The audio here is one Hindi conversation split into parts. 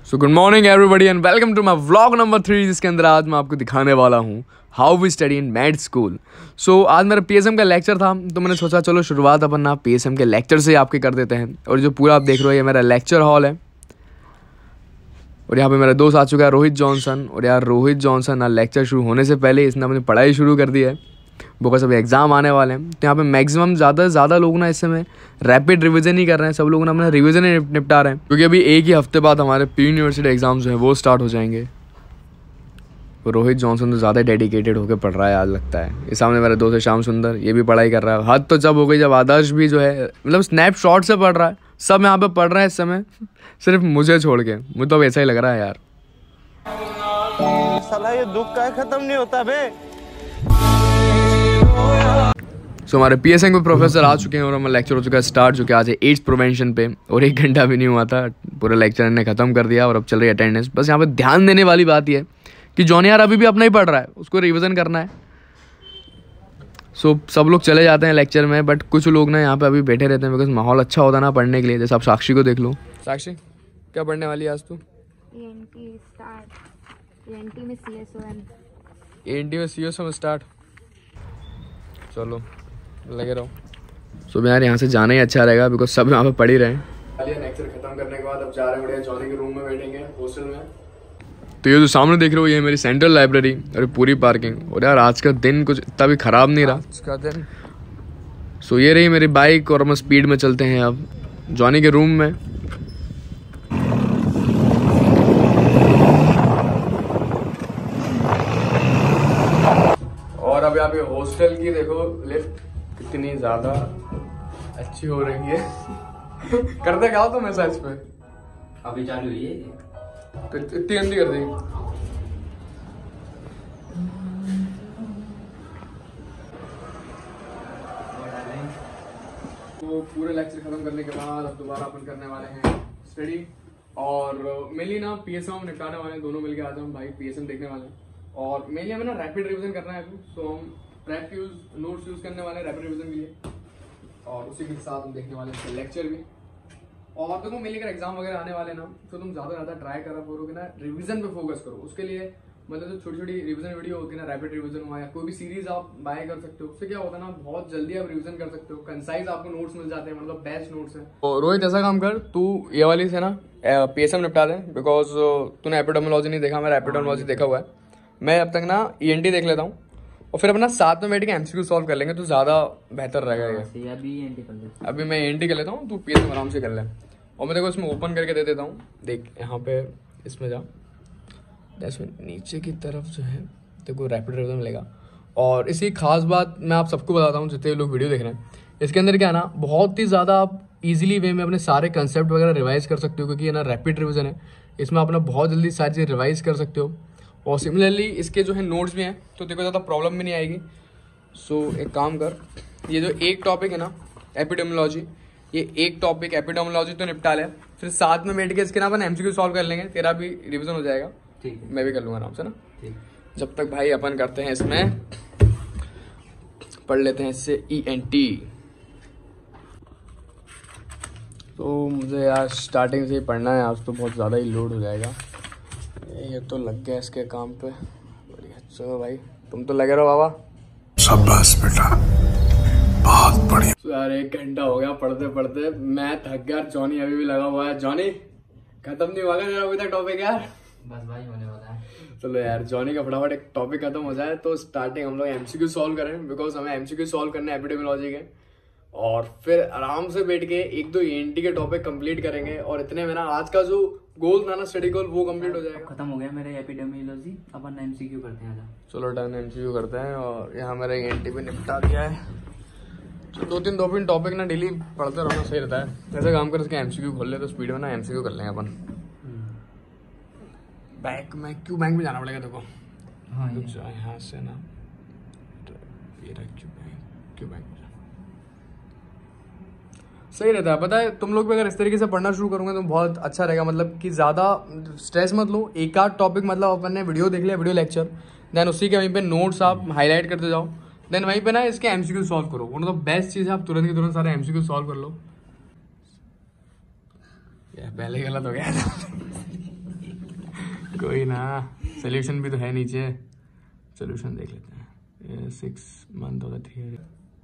So good morning everybody and welcome to my vlog number 3 जिसके अंदर आज मैं आपको दिखाने वाला हूँ how we study in med school. So आज मेरा पीएसएम का लेक्चर था तो मैंने सोचा चलो शुरुआत अपन ना पीएसएम के लेक्चर से आपके कर देते हैं। और जो पूरा आप देख रहे हो ये मेरा लेक्चर हॉल है और यहाँ पे मेरा दोस्त आ चुका है रोहित जॉनसन। और यार रोहित जॉनसन ना लेक्चर शुरू होने से पहले इसने अपनी पढ़ाई शुरू कर दी है बिकॉज अभी एग्ज़ाम आने वाले हैं। तो यहाँ पे मैक्सिमम ज़्यादा से ज़्यादा लोग ना इस समय रैपिड रिवीजन ही कर रहे हैं, सब लोग ना अपना रिवीजन ही निपटा रहे हैं क्योंकि अभी एक ही हफ्ते बाद हमारे प्री यूनिवर्सिटी एग्जाम जो है वो स्टार्ट हो जाएंगे। रोहित जॉनसन तो ज़्यादा डेडिकेटेड होकर पढ़ रहा है आज लगता है। इस सामने मेरा दोस्त है श्याम सुंदर, ये भी पढ़ाई कर रहा है। हद तो जब हो गई जब आदर्श भी जो है मतलब स्नैपशॉट से पढ़ रहा है। सब यहाँ पे पढ़ रहे हैं इस समय सिर्फ मुझे छोड़ के। मुझे तो अब ऐसा ही लग रहा है यार। साला ये दुख का खत्म नहीं होता बे। सो हमारे पीएसएम के प्रोफेसर आ चुके हैं और हमारा लेक्चर हो चुका है स्टार्ट, जो कि आज है एड्स प्रिवेंशन पे। और 1 घंटा भी नहीं हुआ था पूरा लेक्चर ने ख़त्म कर दिया और अब चल रही है अटेंडेंस। बस यहाँ पे ध्यान देने वाली बात यह है कि जॉनी यार अभी भी अपना ही पढ़ रहा है, उसको रिवीजन करना है। सो सब लोग चले जाते हैं लेक्चर में बट कुछ लोग ना यहाँ पे अभी बैठे रहते हैं बिकॉज माहौल अच्छा होता ना पढ़ने के लिए। जैसे आप साक्षी को देख लो। साक्षी क्या पढ़ने वाली है आज तू? एएनटी में सीएसओ में स्टार्ट। चलो लगे रहो। सो यार यहाँ से जाना ही अच्छा रहेगा बिकॉज सब यहाँ पे पढ़ ही रहे हैं। लेक्चर खत्म करने के बाद अब जा रहे हैं जॉनी के रूम में बैठेंगे हॉस्टल में। तो ये जो सामने देख रहे हो ये मेरी सेंट्रल लाइब्रेरी और पूरी पार्किंग। और यार आज का दिन कुछ इतना भी खराब नहीं रहा आज का दिन। सो ये रही मेरी बाइक और हम स्पीड में चलते हैं अब जॉनी के रूम में। और अब यहाँ पे हॉस्टल की देखो लिफ्ट कितनी ज्यादा अच्छी हो रही है। करते क्या हो तुम ऐसा इस पे? अभी चालू हुई है तो इतनी गंदी कर दी। तो पूरे लेक्चर खत्म करने के बाद अब दोबारा अपन करने वाले हैं स्टडी। और मेनली ना पीएसएम निपटाने वाले हैं, दोनों मिलके आज हम भाई पीएसएम देखने वाले हैं। और मेनली हमें ना रैपिड रिवीजन करना है अभी, तो हम प्रैप यूज नोट्स यूज करने वाले हैं रैपिड रिवीजन के लिए। और उसी के साथ हम देखने वाले हैं लेक्चर भी। और देखो मेनली अगर एग्जाम वगैरह आने वाले ना तो तुम ज़्यादा ट्राई करा करो कि ना रिवीजन पे फोकस करो। उसके लिए मतलब जो छोटी छोटी रिवीजन वीडियो होती है ना रैपिड रिवीजन हुआ या कोई भी सीरीज आप बाय कर सकते हो। उससे क्या होता है ना बहुत जल्दी आप रिवीजन कर सकते हो, कंसाइज आपको नोट्स मिल जाते हैं, मतलब बेस्ट नोट्स है। तो रोहित ऐसा काम कर, तू ये वाली से ना पीएसएम निपटा दे बिकॉज तूने एपिडेमियोलॉजी नहीं देखा, मेरा एपिडेमियोलॉजी देखा हुआ है। मैं अब तक ना ईएनटी देख लेता हूँ और फिर अपना साथ में बैठ के एमसीक्यू सॉल्व कर लेंगे तो ज़्यादा बेहतर रहेगा ये। अभी मैं ईएनटी कर लेता हूँ, तू पीएसएम आराम से कर ले। और मैं देखो इसमें ओपन करके दे देता हूँ। देख यहाँ पे इसमें जा नीचे की तरफ जो है देखो रैपिड रिवीजन मिलेगा। और इसी खास बात मैं आप सबको बताता हूँ जितने लोग वीडियो देख रहे हैं, इसके अंदर क्या है ना बहुत ही ज़्यादा आप इजीली वे में अपने सारे कंसेप्ट वगैरह रिवाइज कर सकते हो क्योंकि ये ना रैपिड रिवीजन है। इसमें अपना बहुत जल्दी सारी चीज़ रिवाइज कर सकते हो। और सिमिलरली इसके जो है नोट्स भी हैं तो देखो ज़्यादा प्रॉब्लम भी नहीं आएगी। सो एक काम कर, ये जो एक टॉपिक है ना एपिडेमियोलॉजी, ये एक टॉपिक एपिडेमियोलॉजी तो निपटा ले, फिर साथ में बैठ के इसके ना अपन एमसीक्यू सॉल्व कर लेंगे, तेरा भी रिवीजन हो जाएगा। ठीक है, मैं भी कर लूँगा आराम से ना। ठीक, जब तक भाई अपन करते हैं इसमें पढ़ लेते हैं इससे ईएनटी। तो मुझे यार स्टार्टिंग से ही पढ़ना है, आज तो बहुत ज़्यादा ही लोड हो जाएगा। ये तो लग गया इसके काम पे बढ़िया। चलो भाई तुम तो लगे रहो बाबा। शाबाश बेटा, बहुत बढ़िया। तो यार 1 घंटा हो गया पढ़ते पढ़ते, मैं थक गया। जॉनी अभी भी लगा हुआ है। जॉनी खत्म नहीं हुआ तेरा अभी तक टॉपिक यार? बस भाई होने वाला है। चलो यार जॉनी का फटाफट एक टॉपिक खत्म हो जाए तो स्टार्टिंग हम लोग एमसीक्यू सॉल्व करें बिकॉज हमें एमसीक्यू सॉल्व करने हैं एपिडेमियोलॉजी के। और फिर आराम से बैठ के 1-2 ईएनटी के टॉपिक कंप्लीट करेंगे। और इतने में ना आज का जो गोल था ना स्टडी गोल वो कंप्लीट हो जाएगा। खत्म हो गया मेरा एपिडेमियोलॉजी, अपन एमसीक्यू करते हैं। चलो डन, एमसीक्यू करते हैं। और यहाँ मेरा ईएनटी भी निपटा दिया है। तो 2-3 टॉपिक ना डेली पढ़ते रहना सही रहता है। ऐसा काम कर इसके एमसीक्यू खोल ले तो स्पीड में ना एमसीक्यू कर लेंगे अपन। बैंक में क्यों बैंक में जाना पड़ेगा देखो। हाँ यहाँ से ना क्यों बैंक सही रहता है। पता है तुम लोग भी अगर इस तरीके से पढ़ना शुरू करोगे तो बहुत अच्छा रहेगा। मतलब कि ज़्यादा स्ट्रेस मत लो। एक आध टॉपिक मतलब अपन ने वीडियो देख लिया, वीडियो लेक्चर, देन उसी के वहीं पे नोट्स आप हाईलाइट करते जाओ, देन वहीं पे ना इसके एमसीक्यू सॉल्व करो। वन ऑफ द बेस्ट चीज़ है, आप तुरंत के तुरंत सारे एमसीक्यू सॉल्व कर लो। पहले गलत हो गया था। कोई ना, सोल्यूशन भी तो है नीचे, सोल्यूशन देख लेते हैं। ये 6 मंथ होगा 3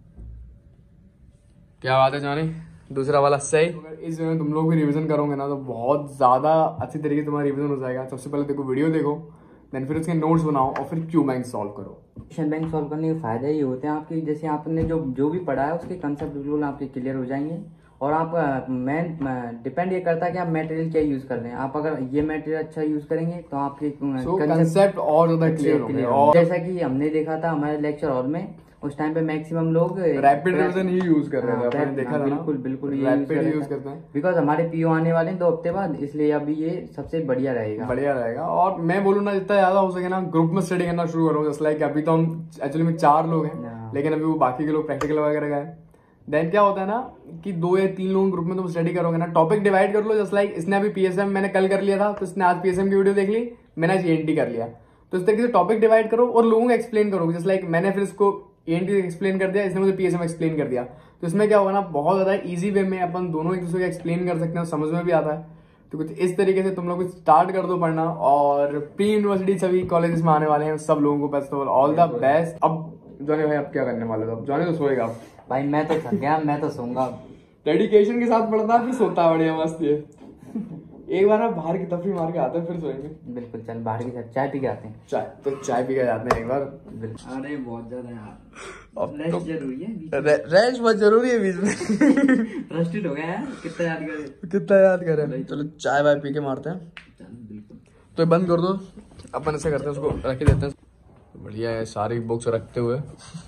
क्या बात है जानी, दूसरा वाला सही। अगर इस में तुम लोग भी रिवीजन करोगे ना तो बहुत ज़्यादा अच्छी तरीके से तुम्हारा रिवीजन हो जाएगा। सबसे पहले देखो वीडियो देखो, देन फिर उसके नोट्स बनाओ और फिर क्यू बैंक सॉल्व करो। क्वेश्चन बैंक सॉल्व करने के फायदे ये होते हैं आपके, जैसे आपने जो भी पढ़ा है उसके कंसेप्ट बिल्कुल आपके क्लियर हो जाएंगे। और आप मेन डिपेंड ये करता है कि आप मटेरियल क्या यूज कर रहे हैं। आप अगर ये मटेरियल अच्छा यूज करेंगे तो आपके कंसेप्ट और ज्यादा क्लियर होंगे। और जैसा कि हमने देखा था हमारे लेक्चर हॉल में, उस टाइम पे मैक्सिमम लोग रैपिड रिवीजन ही यूज कर रहे थे, आपने देखा था ना। बिल्कुल रैपिड यूज करते हैं बिकॉज हमारे पीओ आने वाले हैं 2 हफ्ते बाद, इसलिए अभी ये सबसे बढ़िया रहेगा। और मैं बोलूँ ना, जितना ज्यादा हो सके ना ग्रुप में स्टडी करना शुरू करो। जस्ट लाइक अभी तो हम एक्चुअली में 4 लोग हैं, लेकिन अभी वो बाकी के लोग प्रैक्टिकल वगैरह गए। देन क्या होता है ना कि 2 या 3 लोग ग्रुप में तुम स्टडी करोगे ना, टॉपिक डिवाइड कर लो। जस्ट लाइक इसने अभी पीएसएम मैंने कल कर लिया था, तो इसने आज पीएसएम की वीडियो देख ली, मैंने आज ईएनटी कर लिया। तो इस तरीके से टॉपिक डिवाइड करो और लोगों को एक्सप्लेन करो। जस्ट लाइक मैंने फिर इसको ईएनटी एक्सप्लेन कर दिया, इसने मुझे पीएसएम एक्सप्लेन कर दिया। तो इसमें क्या होगा ना, बहुत ज्यादा इजी वे में अपन दोनों एक दूसरे को एक्सप्लेन कर सकते हैं, समझ में भी आता है। तो कुछ इस तरीके से तुम लोग स्टार्ट कर दो पढ़ना। और प्री यूनिवर्सिटी सभी कॉलेजेस में आने वाले हैं, सब लोगों को बेस्ट ऑल द बेस्ट। अब जॉनी भाई अब क्या करने वाले हो? जॉनी तो सोएगा भाई, मैं तो थक गया, मैं तो सोऊंगा। डेडिकेशन के साथ पढ़ना फिर सोता है, बढ़िया मस्त है। एक बार आप बाहर की तफरी मार के आते हैं, फिर सोएंगे। बिल्कुल, चल बाहर की चाय पी के आते हैं। चाय पी के जाते हैं एक बार। अरे बहुत ज्यादा यार, रेस्ट जरूरी है, रेस्ट बहुत जरूरी है बीच में। फ्रस्ट्रेट हो गया यार, कितना याद करें। चलो चाय वाय पी के मारते हैं। बिल्कुल। तो बंद कर दो, अपन ऐसे करते हैं, उसको रख के देते हैं। बढ़िया है, सारी बुक्स रखते हुए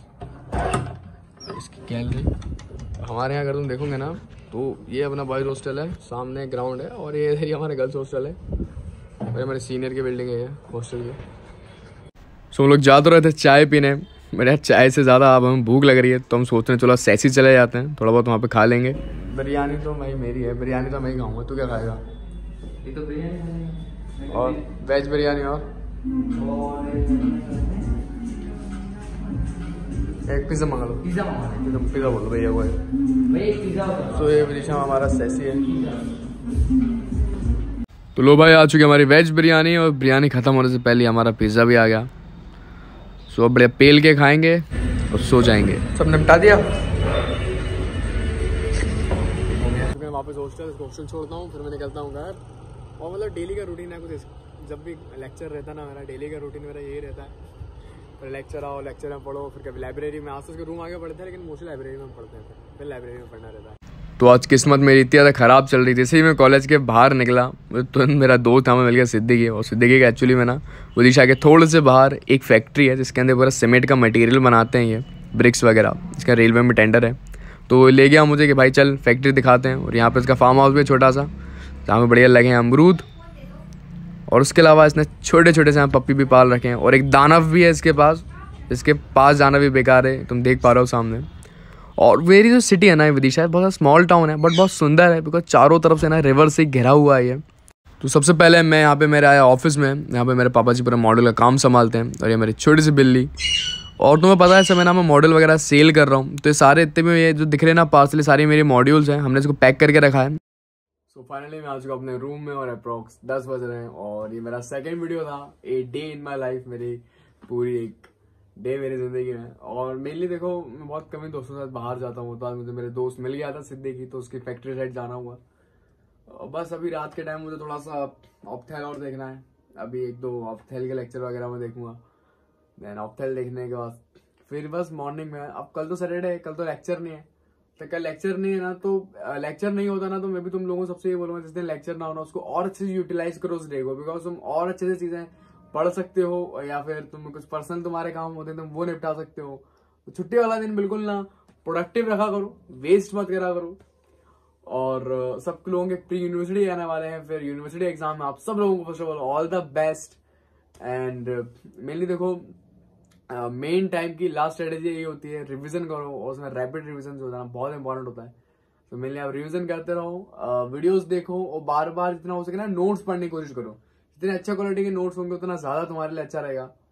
इसकी गैलरी। हमारे यहाँ अगर तुम देखोगे ना तो ये अपना बॉयज हॉस्टल है, सामने ग्राउंड है, और ये इधर ही हमारे गर्ल्स हॉस्टल है। हमारे सीनियर की बिल्डिंग है ये हॉस्टल की। सो हम लोग जा तो रहे थे चाय पीने, मेरे चाय से ज़्यादा अब हमें भूख लग रही है, तो हम सोच रहे हैं चलो सैसी चले जाते हैं, थोड़ा बहुत वहाँ पे खा लेंगे। बिरयानी तो भाई मेरी है, बिरयानी तो मैं ही खाऊंगा, तू क्या खाएगा? ये तो बिरयानी और वेज बिरयानी और एक पिज़्ज़ा मंगा लो। पिज़्ज़ा बोलो भैया को। तो ये विदिशा हमारा सैसी है। तो लो भाई, आ चुकी हमारी वेज बिरयानी, और बिरयानी ख़त्म होने से पहले हमारा पिज़्ज़ा भी आ गया। सो अब बढ़िया पेल के खाएंगे और सो जाएंगे। सब निपटा दिया। मैं वापस हॉस्टल छोड़ता हूँ, फिर मैं निकलता हूँ घर। और मतलब डेली का रूटीन है कुछ, जब भी लेक्चर रहता है ना, मेरा डेली का रूटीन मेरा यही रहता है। फिर लेक्चर आओ, लेक्चर में पढ़ो, फिर कभी लाइब्रेरी में। आज तो उसके रूम आगे पढ़ते हैं, लेकिन मोस्टली लाइब्रेरी में पढ़ते हैं, फिर लाइब्रेरी में पढ़ना रहता है। तो आज किस्मत मेरी इतनी ज़्यादा ख़राब चल रही थी। जैसे ही मैं कॉलेज के बाहर निकला तो मेरा दोस्त हमें मिल गया सिद्दीकी। और सिद्दीकी का एक्चुअली में ना विदिशा के थोड़े से बाहर एक फैक्ट्री है, जिसके अंदर पूरा सीमेंट का मटेरियल बनाते हैं, ये ब्रिक्स वगैरह। इसका रेलवे में टेंडर है, तो ले गया मुझे कि भाई चल फैक्ट्री दिखाते हैं। और यहाँ पर इसका फार्म हाउस भी छोटा सा, जहाँ पर बढ़िया लगे हैं अमरूद। और उसके अलावा इसने छोटे छोटे से यहाँ पप्पी भी पाल रखे हैं, और एक दानव भी है इसके पास। इसके पास जाना भी बेकार है, तुम देख पा रहे हो सामने। और मेरी जो सिटी है ना विदिशा, बहुत स्मॉल टाउन है बट बहुत सुंदर है, बिकॉज चारों तरफ से ना रिवर से घिरा हुआ है ये। तो सबसे पहले मैं यहाँ पे मेरे आया ऑफिस में। यहाँ पे मेरे पापा जी पूरा मॉडल का काम संभालते हैं, और ये मेरी छोटी सी बिल्ली। और तुम्हें पता है समय ना मैं मॉडल वगैरह सेल कर रहा हूँ, तो ये सारे इतने में ये जो दिख रहे हैं ना पार्सली, सारी मेरी मॉड्यूल्स हैं। हमने इसको पैक करके रखा है। सो फाइनली मैं आ चुका अपने रूम में, और अप्रॉक्स 10 बज रहे हैं। और ये मेरा सेकेंड वीडियो था, a day in my life, मेरी पूरी एक डे मेरी जिंदगी में। और मेनली देखो, मैं बहुत कम ही दोस्तों के साथ बाहर जाता हूँ। तो आज मुझे मेरे दोस्त मिल गया था सिद्दीकी, तो उसकी फैक्ट्री साइड जाना हुआ। और बस अभी रात के टाइम मुझे थोड़ा सा ऑप्थेल और देखना है। अभी 1-2 ऑप्थेल के लेक्चर वगैरह में देखूंगा। देन ऑप्थेल देखने के बाद फिर बस मॉर्निंग में। अब कल तो सैटरडे है, कल तो लेक्चर नहीं है। तो कल लेक्चर नहीं है ना, तो लेक्चर नहीं होता ना, तो मैं भी तुम लोगों को सबसे ये बोलूंगा, जिस दिन लेक्चर ना होना उसको और अच्छे से यूटिलाइज करो उस डे को। बिकॉज तुम और अच्छे से चीजें पढ़ सकते हो, या फिर तुम कुछ पर्सनल तुम्हारे काम होते हैं तुम वो निपटा सकते हो। तो छुट्टी वाला दिन बिल्कुल ना प्रोडक्टिव रखा करो, वेस्ट मत करा करो। और सब लोगों के प्री यूनिवर्सिटी आने वाले हैं, फिर यूनिवर्सिटी एग्जाम में आप सब लोगों को first of all all the best. And mainly देखो, मेन टाइम की लास्ट स्ट्रेटेजी यही होती है, रिवीजन करो। और उसमें रैपिड रिवीजन जो होता है बहुत इंपॉर्टेंट होता है। तो मेनली आप रिवीजन करते रहो, वीडियोस देखो, और बार बार जितना हो सके ना नोट्स पढ़ने की कोशिश करो। जितने अच्छा क्वालिटी के नोट्स होंगे उतना ज्यादा तुम्हारे लिए अच्छा रहेगा।